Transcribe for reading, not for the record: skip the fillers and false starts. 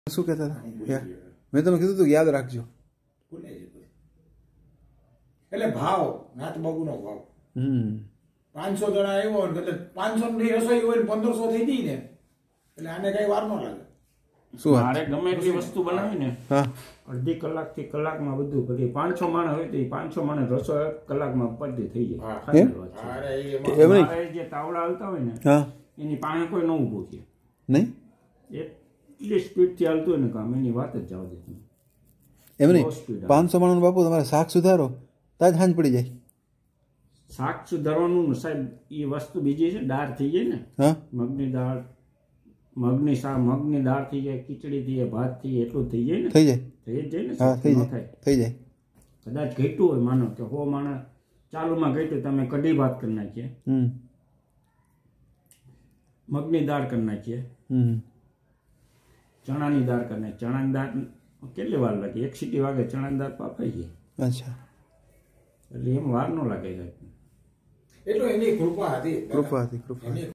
શું કહેતા હતા યાર? મેં તમને કીધું તું યાદ રાખજો. એટલે ભાવ નાથબાબુનો ભાવ 500 જણા આવ્યો એટલે 500 ની રસોઈ હોય 1500 થઈ ગઈ ને એટલે આને કઈ વાર ન લાગે. શું મારે ગમે એટલી વસ્તુ બનાવી ને હા અડધી કલાકથી કલાકમાં બધું પછી 500 માણસ હોય તો 500 માણસ રસોઈ કલાકમાં પડતી થઈ જાય. મારે જે તાવડા હાલતા હોય ને હા એની પાસે કોઈ ન ઊભું છે નહીં એટલી સ્પીડથી હાલતું હોય ને કામ એની વાત જ જવા દે. એમ નહીં 500 માણસનું બાપુ તમારે શાક સુધારો તાજ હાંજ પડી જાય. શાક સુધારવાનું સાહેબ એ વસ્તુ બીજી છે દાળ થઈ જાય ને હા મગની દાળ મગની દાળ થઈ જાય ખીચડી થઈ જાય ભાત થઈ જાય એટલું થઈ જાય ને થઈ જાય થઈ જ જાય ને હા થઈ ન જાય થાય થઈ જાય. કદાચ ઘટ્યું હોય માનો કે 100 માણસ ચાલુમાં ઘટ્યું તમે કઢી ભાત કરી નાખીએ મગની દાળ કરી નાખીએ ચણાની દાળ કરી નાખીએ ચણાની દાળ કેટલી વાર લાગે 1 સીટી વાગે ચણાની દાળ પાપાઈ ગઈ. અચ્છા એટલે એમ વાર ન લાગે એટલું એની કૃપા હતી. કૃપા હતી કૃપા.